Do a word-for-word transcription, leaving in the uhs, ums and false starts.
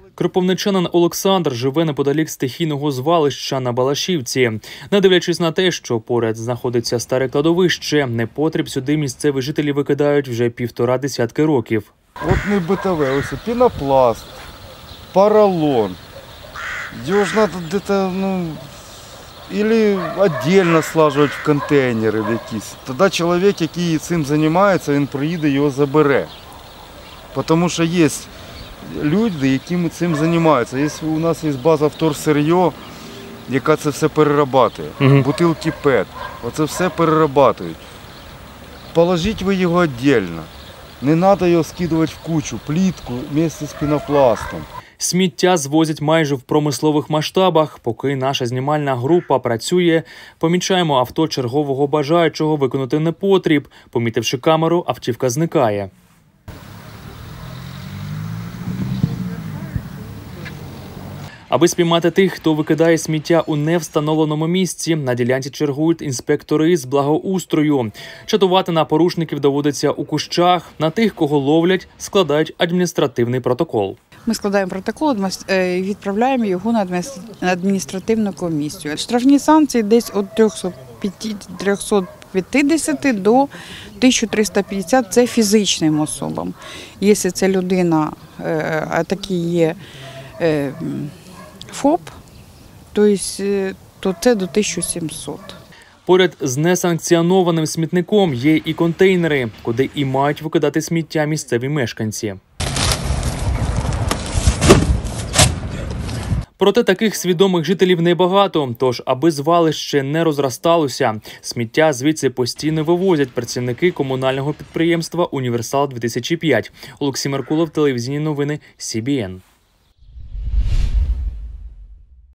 Кропивничанин Олександр живе неподалік стихійного звалища на Балашівці. Не дивлячись на те, що поряд знаходиться старе кладовище, непотріб сюди місцеві жителі викидають вже півтора десятки років. От не битове, ось пінопласт, поролон. Його ж треба десь, ну, або окремо слажувати в контейнери якісь. Тоді чоловік, який цим займається, він приїде і його забере. Тому що є люди, які цим займаються. Є, у нас є база вторсир'я, яка це все перерабатує. Угу. Бутилки пет, оце все перерабатують. Положіть ви його окремо. Не треба його скидувати в кучу, плітку разом з пінопластом. Сміття звозять майже в промислових масштабах. Поки наша знімальна група працює, помічаємо авто чергового бажаючого виконати непотріб. Помітивши камеру, автівка зникає. Аби спіймати тих, хто викидає сміття у невстановленому місці, на ділянці чергують інспектори з благоустрою. Чатувати на порушників доводиться у кущах, на тих, кого ловлять, складають адміністративний протокол. Ми складаємо протокол і відправляємо його на адміністративну комісію. Штрафні санкції десь від трьохсот п'ятдесят до тисячі трьохсот п'ятдесят – це фізичним особам. Якщо це людина, а такі є ФОП, то це до тисячі сімсот. Поряд з несанкціонованим смітником є і контейнери, куди і мають викидати сміття місцеві мешканці. Проте таких свідомих жителів небагато, тож аби звалище не розросталося, сміття звідси постійно вивозять працівники комунального підприємства «Універсал-дві тисячі п'ять». Олексій Меркулов, телевізійні новини Сі Бі Ен.